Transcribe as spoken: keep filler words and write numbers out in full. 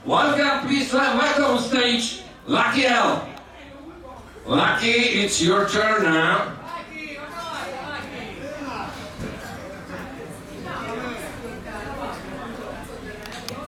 Welcome, please wel- welcome on stage, Lucky L. Lucky, it's your turn now.